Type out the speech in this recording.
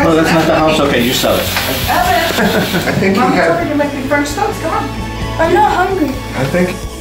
No, that's not the house. Okay, you sell it. I think he Mom told had. her you're making French toast. Come on. I'm not hungry. I think